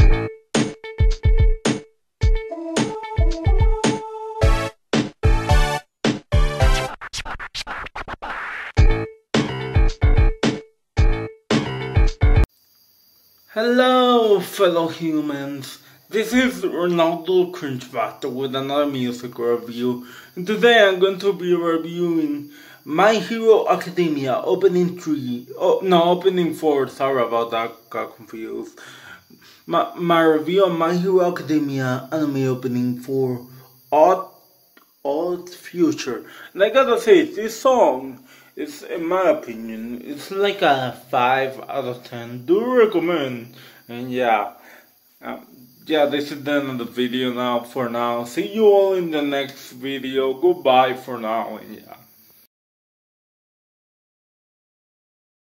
Hello, fellow humans. This is Ronaldo Cringebuster with another music review, and today I'm going to be reviewing My Hero Academia Opening 3. Oh, no, Opening 4. Sorry about that, got confused. My review on My Hero Academia anime opening for Odd Future. And I gotta say, this song is, in my opinion, it's like a 5 out of 10. Do recommend. And yeah, this is the end of the video now. For now, see you all in the next video. Goodbye for now. And yeah.